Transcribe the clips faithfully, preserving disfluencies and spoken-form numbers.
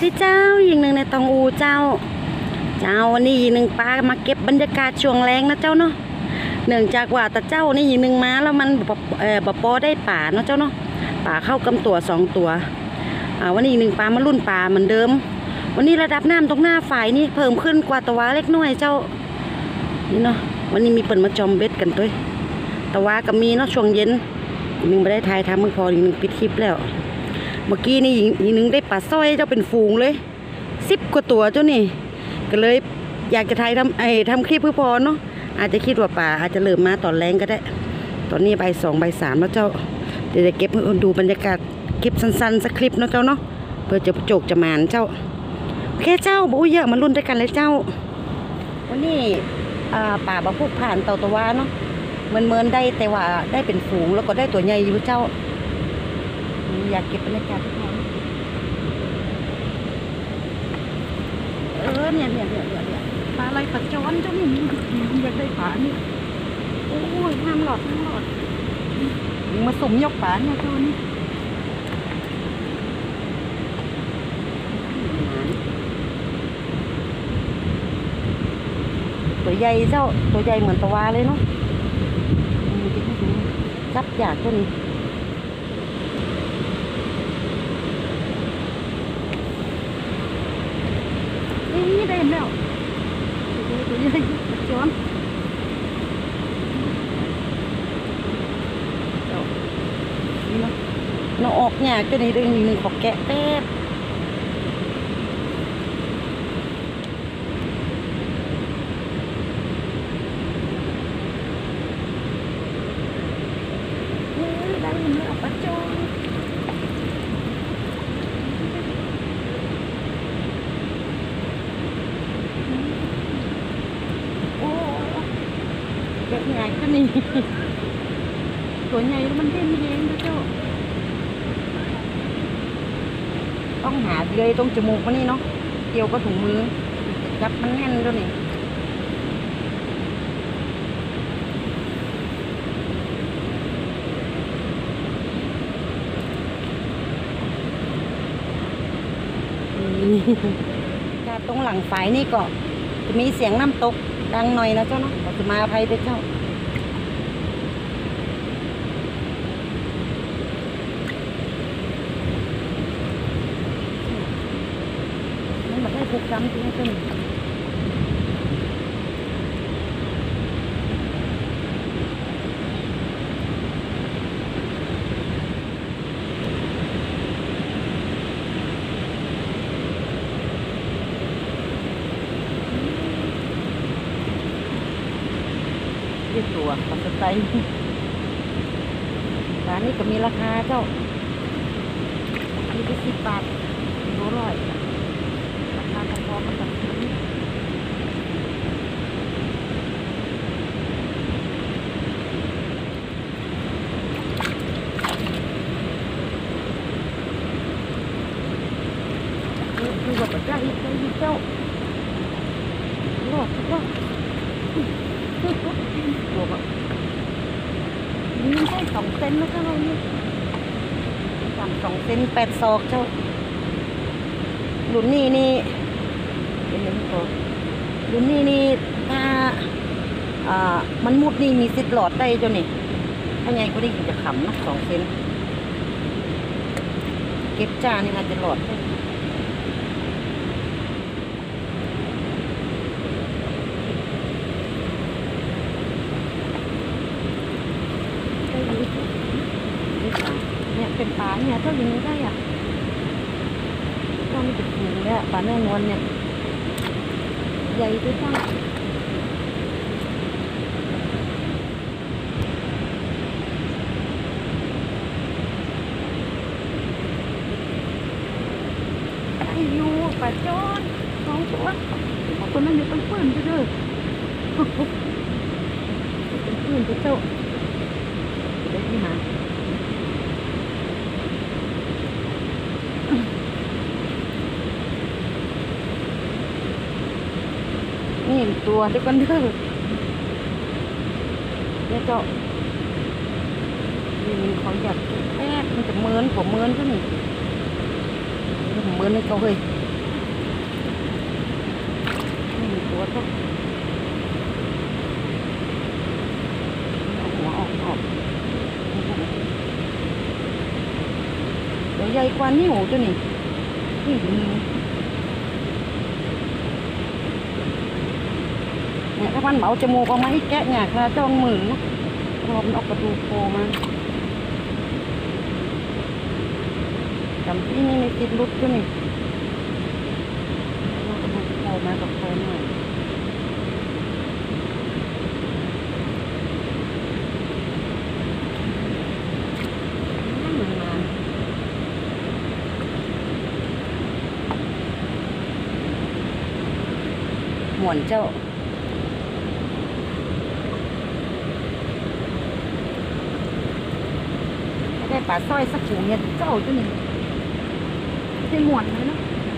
ดีเจ้ายิงหนึ่งในตองอูเจ้าเจ้าวันนี้ยิงหนึ่งปลามาเก็บบรรยากาศช่วงแรงนะเจ้าเนาะเนื่องจากว่าแต่เจ้านี่ยิงหนึ่งมาแล้วมันเออบปอได้ป่าเนาะเจ้าเนาะป่าเข้ากำตัวสองตัวอ่าวันนี้หนึ่งปลามารุ่นป่าเหมือนเดิมวันนี้ระดับน้ำตรงหน้าฝ่ายนี่เพิ่มขึ้นกว่าตะวาเล็กน้อยเจ้านี่เนาะวันนี้มีเปิ่นมาจอมเบ็ดกันด้วยตะวากับมีเนาะช่วงเย็นหนึ่งไม่ได้ถ่ายทำมือพอหนึ่งปิดคลิปแล้วเมื่อกี้นี่หญิงหนึ่งได้ปลาสร้อยเจ้าเป็นฝูงเลยสิบกว่าตัวเจ้านี่ก็เลยอยากจะถ่ายทำไอ้ทำคลิปเพื่อพอเนาะอาจจะคิดว่าป่าอาจจะเริ่มมาตอนแรงก็ได้ตอนนี้ใบสองใบสามแล้วเจ้าเดี๋ยวจะเก็บดูบรรยากาศคลิปสั้นๆสักคลิปเนาะเจ้าเนาะเพื่อจะโจกจะมานเจ้าโอเคเจ้าบุ้ยเยอะมาลุ้นด้วยกันเลยเจ้าวันนี้ป่าบะพุกผ่านเต่าตะวาเนาะเมินเมินได้แต่ว่าได้เป็นฝูงแล้วก็ได้ตัวใหญ่อยู่เจ้าอยากเก็บบรรยากาศเออเนี่ยเนี่ยเนี่ยเนี่ยปลาอะไรปลาจอนเจ้านี่อยากได้ปลานี่โอ้ยห้ามหลอดห้ามหลอดมาสุ่มยกปลาเนี่ยเจ้านี่ตัวใหญ่เจ้าตัวใหญ่เหมือนตะวาเลยเนาะจับอยากตัวนี้นี่ได้แล้วตัวใหญ่จ้อนนี่เนาะเราออกเนี่ยตัวนี้เรื่องหนึ่งขอแกะแป๊บได้เนื้อปลาจ้อนแบบใหญ่ก็นี่ตัวใหญ่แล้วมันเด่นเองนะเจ้าต้องหาเลยตรงจมูกมันนี่เนาะเกี่ยวกับถุงมือจับมันแน่นด้วยนี่จากตรงหลังฝายนี่ก็จะมีเสียงน้ำตกดังหน่อยนะเจ้าเนาะขอจะมาอภัยด้วยเจ้ามันแบบให้ผูกซ้ำจริงๆขึ้นตัวปลาสไตล์ร้านนี้ก็มีราคาเจ้ามีที่สิบบาทโลร้อยราคาพอๆกันกับดูแบบปลาจ้าอีกเจ้าหลอดก็ตัวแบบนี่ใช่สองเซนนะเจ้านี่สั่งสองเซนแปดศอกเจ้าหลุนนี่นี่เป็นยังไงตัวหลุนนี่นี่ถ้าอ่ามันมุดนี่มีสิทธิ์หลอดได้เจ้านี่ถ้าไงก็ได้ยินจะขำนะสองเซนเก็บจ้านี่อาจจะหลอดได้เนี่ยเป็นปลาเนี่ยเท่าอย่างนี้ได้อ่ะต้องมีจุดสูงเนี่ยปลาเนื้อนวลเนี่ยใหญ่ด้วยจ้าไอ้ยูปลาจอนสองตัวตัวนั้นอยู่เป็นเพื่อนเด้อเป็นเพื่อนเจ้าได้ที่หานี่ตัวเดียวกันเด้อเนี่ยเจ้านี่มันเขาอยากแป๊บมันจะเมินผมเมินก็นี่ผมเมินให้เขาเลยตัวทุกหัวออกออกเดี๋ยวใหญ่กว่านิ้วตัวนี้นี่หนึ่งเนี่ยถ้ามันเหมาจมูกออกมาให้แกะเนี่ยค่ะจ้องมือนะรอมันออกประตูโผล่มาจำที่นี่ในติดลุกตัวนี้เราจะมาโผล่มากับโผล่หน่อยหมวนเจ้าได้ปลาสร้อยสักถุงเนี่ยเจ้าตัวนี้ได้หมวนเลยเนาะ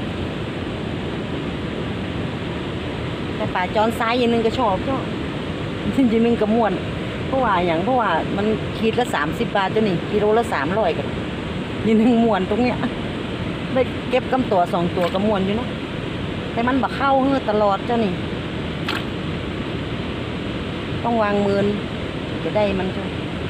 แต่ปลาจอนซ้ายอย่างนึงก็ชอบเจ้าอย่างนึงก็หมวนเพราะว่าอย่างเพราะว่ามันขีดละสามสิบบาทเจ้านี่กิโลละสามร้อยกันอย่างนึงหมวนตรงเนี้ยได้เก็บกำตัวสองตัวก็หมวนอยู่เนาะแต่มันบักเข้าเฮือตลอดเจ้านี่ต้องวางมือจะได้มันเจ้า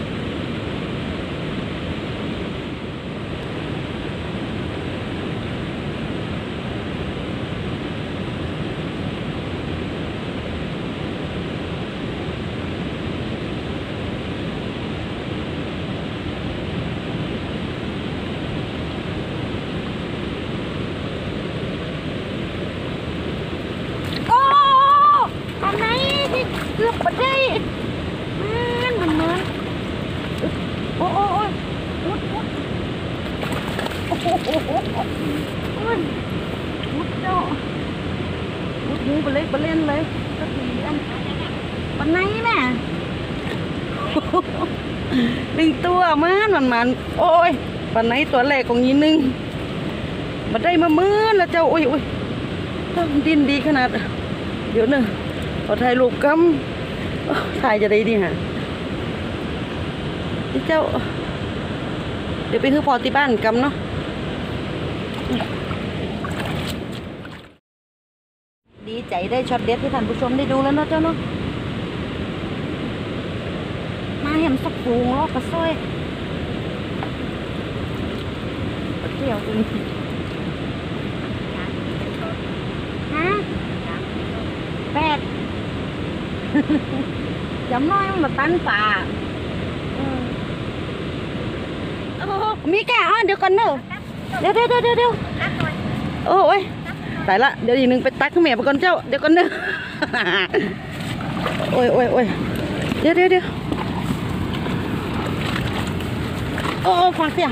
เกือบไปได้มันมันมันโอ้โอ้โอ้มุดมุดโอ้โหโอ้โหมุดเจ้ามุดหูไปเลยไปเล่นเลยก็ดีอันปันไหนแม่หนึ่งตัวมันมันมันโอ้ยปันไหนตัวแรกของยีนึงมาได้มาเมื่อแล้วเจ้าโอ้ยโอ้ยดินดีขนาดเดี๋ยวหนึ่งพอถ่ายรูปกำถ่ายจะได้ดีฮะที่เจ้าเดี๋ยวไปคือพอที่บ้านกำเนาะดีใจได้ช็อตเด็ดที่ท่านผู้ชมได้ดูแล้วเนาะเจ้าเนาะมาเห็นสักฟูงล้อกระซ้อยเที่ยวจนฮะแปดจำน้อยมันมาตันป่ามีแก่อ๋อเดี๋ยวก่อนเนอะเดี๋ยวเดี๋ยวเดี๋ยวเดี๋ยวโอ้ยตายละเดี๋ยวอีกหนึ่งไปตักข้าวเหนียวไปก่อนเจ้าเดี๋ยวก่อนเนอะโอ้ยโอ้ยโอ้ยเดี๋ยวเดี๋ยวเดี๋ยวโอ้ฟังเสียง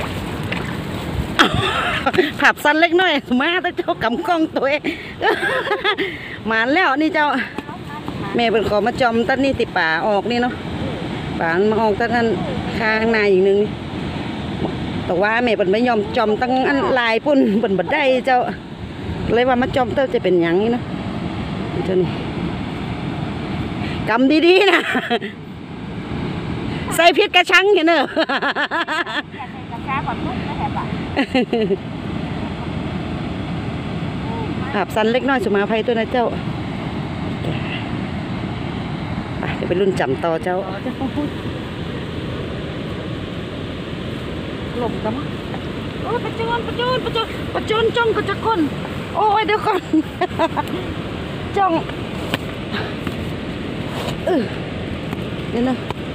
ผับสั้นเล็กน้อยมาแต่เจ้ากำกล้องตัวเองมาแล้วนี่เจ้าแม่เป็นขอมาจอมตั้นนี่ติป่าออกนี่เนาะป่ามาออกตั้งอันข้างในอีกนึงนี่แต่ว่าแม่เป็นไม่ยอมจอมตั้งอันลายปุ่นเป็นบัดได้เจ้าเลยว่ามาจอมเต้าจะเป็นอย่างนี้เนาะเจ้านี่กำดีๆนะใส่พิษกระชังเห็นเนอะผับสั้นเล็กน้อยสุมาภัยตัวนะเจ้าเดี๋ยวไปรุ่นจำต่อเจ้าหลบกันมั้งโอ้ยประจุนประจุนประจุนประจุนจ้องก็จะคนโอ้ยเดี๋ยวก่อนจ้องเออเดี๋ยวนะ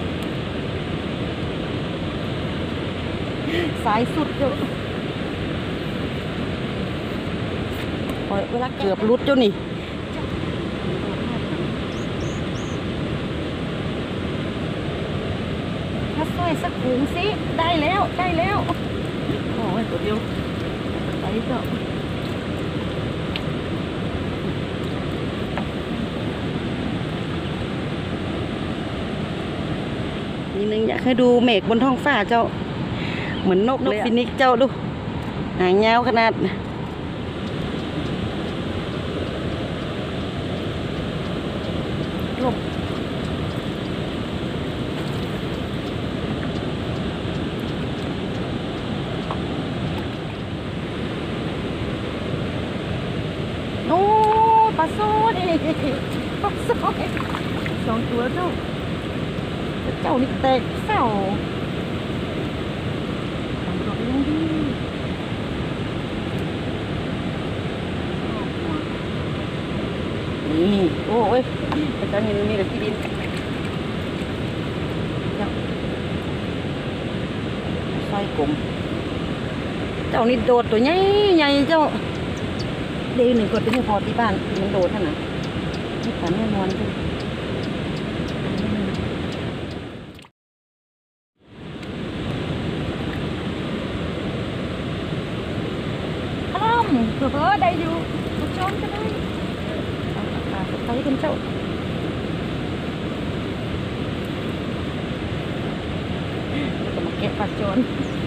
สายสุดเจ้าเวลาเกือบรุดเจ้านี่สร้อยสักถุงสิได้แล้วได้แล้วโอ้ยตัวเดียวไปเถอะนี่นึงอยากให้ดูเมฆบนท้องฟ้าเจ้าเหมือนนกนกฟินิกเจ้าดูหางยาวขนาดลบโอ้ปลาโซ่ดิปลาสร้อยสองตัวเจ้าเจ้านี่แตกเศร้าสองตัวยังดีนี่โอ้ยไปเจ้าเห็นนี่กับที่ดินเจ้าสร้อยกลมเจ้านี่โดดตัวใหญ่ใหญ่เจ้าเดี๋ยวหนึ่งกดไปให้พอที่บ้านมันโดดท่านนะนี่ปลาแน่นอนจ้ะอ้อมเผื่อได้อยู่มาช้อนก็ได้เอาปลาสไปกันเจ้าแล้วก็มาแกะปลาโจน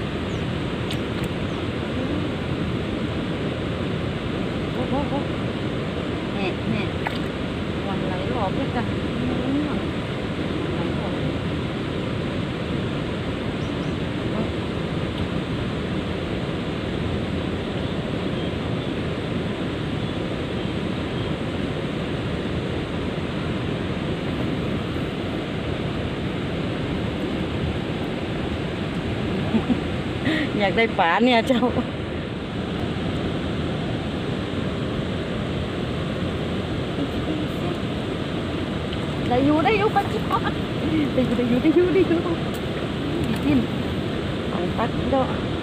โอ้โหแน่แน่วันไหลหลอกเลยจ้ะไหลหลอกอยากได้ปลาเนี่ยเจ้าได้อยู่ได้อยู่ปัจจุบันได้อยู่ได้อยู่ได้อยู่ได้อยู่ดีกินของปัดเด้อ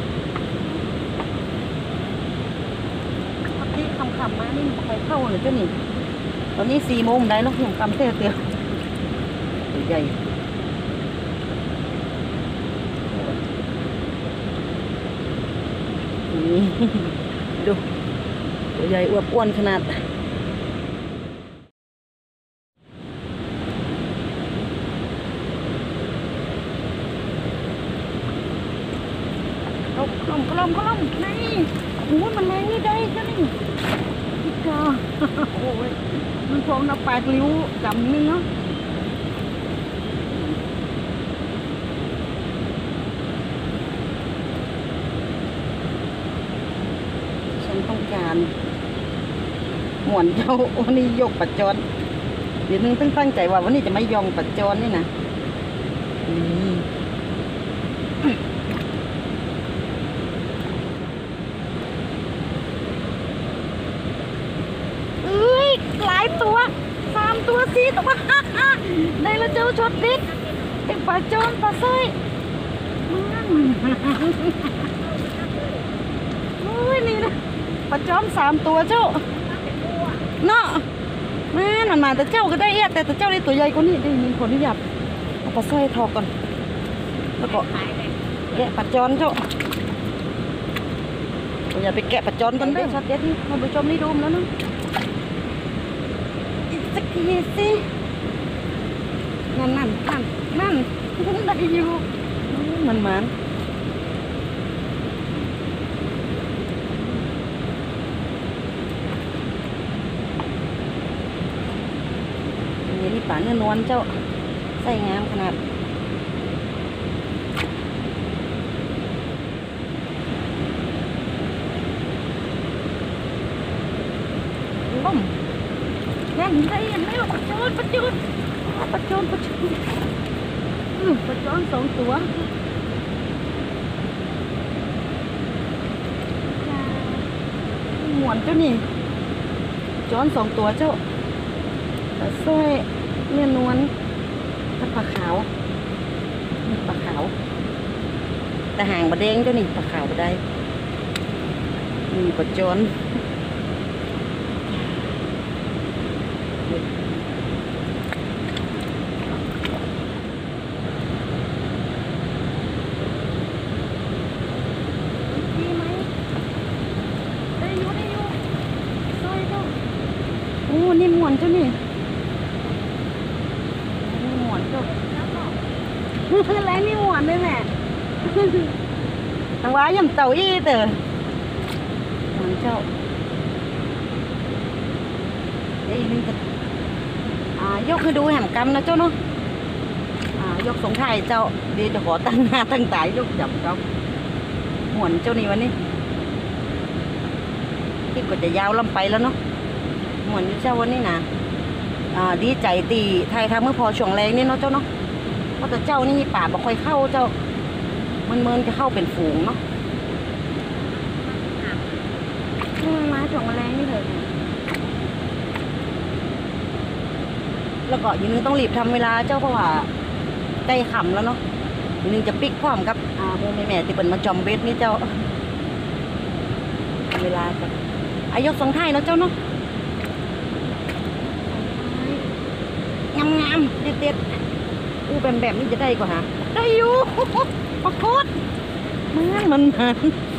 ที่คำคำมานี่มันไปเข้าหรือเจ้านี่ตอนนี้สี่โมงได้แล้วผมกำเตี้ยเตี้ยใหญ่นี่ดูตัวใหญ่อวบอ้วนขนาดกลมกลมกลมนี่โอ้ยมันแรงนี่ได้จ้ะนี่พี่กาโอ้ยมันฟองน้ำปลาลิ้วจำนี่เนาะฉันต้องการหมวนเจ้าวันนี้ยกปัจจรเดี๋ยวนึงต้องตั้งใจว่าวันนี้จะไม่ยองปัจจรนี่นะหลายตัวสามตัวสี่ตัวในละเจ้าชดดิเป็นปลาโจนปลาสร้อยโอ้ยนี่นะปลาโจนสามตัวเจ้าเนาะแม่มันมาแต่เจ้าก็ได้เอะแต่แต่เจ้าได้ตัวใหญ่กว่านี้ได้มีคนที่อยากเอาปลาสร้อยทอก่อนแล้วก็แกะปลาโจนเจ้าอย่าไปแกะปลาโจนกันได้ชัดเจนที่ท่านผู้ชมนี่ดูแล้วนะสักทีสินั่นนั่นนั่นนั่นได้อยู่มันมันนี่นี่ป่าเนื้อนวลเจ้าใส่งามขนาดล้มแน่นได้ยังไม่หรอกปัจจุบันปัจจุบันปัจจุบันปัจจุบันอืมปัจจุบันสองตัวหมวนเจ้านี่จอนสองตัวเจ้าปลาสร้อยเนื้อนวลกับปลาขาวปลาขาวแต่หางบะแดงเจ้านี่ปลาขาวบะได้มีปลาจอนโอ้นี่หมวนเจ้านี่นี่หมวนเจ้าแล้วนี่หมวนด้วยแม่ทางว้าย่ำเต่าอี้เต๋อหมวนเจ้าเดี๋ยวอีกนึงจะอ่ายกให้ดูแหมกำนะเจ้าเนาะอ่ายกสงไทยเจ้าเดี๋ยวจะขอตั้งหน้าตั้งตายกจับเจ้าหมวนเจ้านี่วันนี้ที่ก็จะยาวลำไปแล้วเนาะหมวนเจ้าวันนี้นะอ่าดีใจตีไทยทำเมื่อพอช่วงแรงนี่เนาะเจ้าเนาะเพราะแต่เจ้านี่ป่าบ่ค่อยเข้าเจ้ามันเมินจะเข้าเป็นฝูงเนาะมาช่วงแรงนี่เลยแล้วก็อย่างนึงต้องรีบทำเวลาเจ้าเพราะว่าใกล้ค่ำแล้วเนาะอย่างนึงจะปิกพร้อมกับอ่าโมแม่แม่ที่เป็นมาจอมเบสนี่เจ้าเวลาจะอายกสองไทยเนาะเจ้าเนาะงามงามเด็ดเด็ดอู้แบบแบบนี้จะได้กว่าฮะได้อยู่ปรากฏมันมันมัน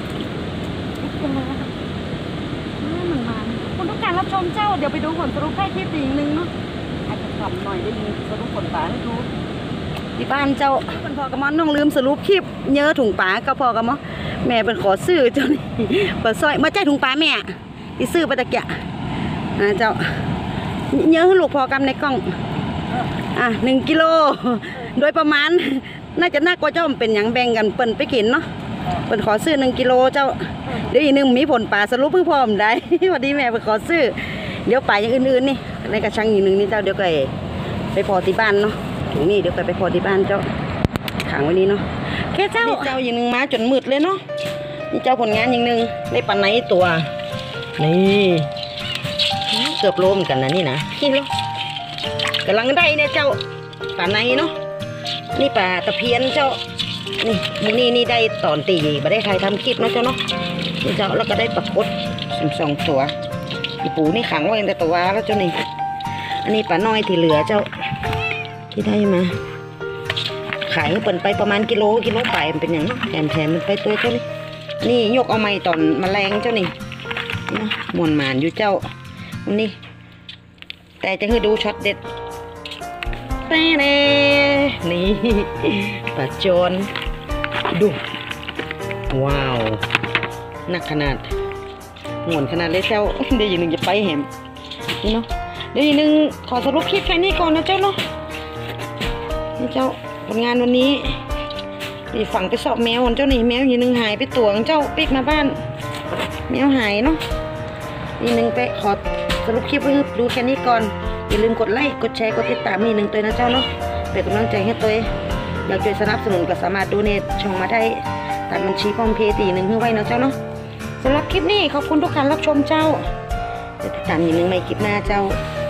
มันมันคุณต้องการรับชมเจ้าเดี๋ยวไปดูผลสรุปแค่คลิปอีกนึงเนาะอาจจะทำหน่อยได้ยินสรุปผลป่าให้ดูที่บ้านเจ้าเป็นพอกระมอนน้องลืมสรุปคลิปเยอะถุงป่าก็พอกระมอแม่เป็นขอซื้อเจ้านี่ปลาสร้อยมาใจถุงป่าแม่ที่ซื้อปลาตะเกียะเจ้าเยอะลูกพอกำในกล้องอ่ะหนึ่งกิโลโดยประมาณน่าจะน่ากว่าเจ้าเป็นอย่างแบ่งกันเปิ่นไปกินเนาะเปิ่นขอซื้อหนึ่งกิโลเจ้าเดี๋ยวอีกหนึ่งมีผลป่าสรุปเพิ่งพร้อมได้พอดีแม่ไปขอซื้อเดี๋ยวป่าอย่างอื่นๆนี่ในกระชังอีกหนึ่งนี่เจ้าเดี๋ยวก็ไปพอที่บ้านเนาะถึงนี่เดี๋ยวไปพอที่บ้านเจ้าขังไว้นี่เนาะแค่เจ้าเจ้าอย่างหนึ่งมาจนมืดเลยเนาะนี่เจ้าผลงานอย่างหนึ่งได้ปลาไหนตัวนี่เกือบโลเหมือนกันนะนี่นะนี่โลกำลังได้เนี่ยเจ้าปลาไหนเนาะนี่ปลาตะเพียนเจ้านี่นี่นี่ได้ตอนตีมาได้ใครทำคลิปเนาะเจ้าเนาะนี่เจ้าแล้วก็ได้ปลากดสองตัวอีปูนี่ขังไว้แต่ตัวแล้วเจ้านี่อันนี้ปลาน้อยที่เหลือเจ้าที่ได้มาขายเปิ่นไปประมาณกิโลกิโลไปมันเป็นอย่างแถมแถมมันไปตัวเจ้านี่นี่ยกเอาไม้ตอนมแมลงเจ้านี่นี่นะมวนหมานอยู่เจ้านี่แต่จะให้ดูช็อตเด็ดแน่เน่นี่ปลาโจรดูว้าวหนักขนาดหมุนขนาดเลยเจ้าเดี๋ยวอีกหนึ่งจะไปแหมนี่เนาะเดี๋ยวอีกหนึ่งขอสรุปคลิปแค่นี้ก่อนนะเจ้าเนาะนี่เจ้าผลงานวันนี้อีฝั่งไปสอบแมวเจ้านี่แมวอีกหนึ่งหายไปตัวเจ้าปิกมาบ้านแมวหายเนาะอีกหนึ่งไปขอสรุปคลิปไว้ดูแค่นี้ก่อนอย่าลืมกดไลค์กดแชร์กดติดตามมีหนึ่งตัวนะเจ้าเนาะเป็นกำลังใจให้ตัวอยากช่วยสนับสนุนก็สามารถดูเนตช่องมาได้ตามบัญชีพร้อมเพย์ตีหนึ่งให้ไว้นะเจ้าเนาะสำหรับคลิปนี้ขอบคุณทุกท่านรับชมเจ้าจะติดตามอย่างหนึ่งในคลิปหน้าเจ้า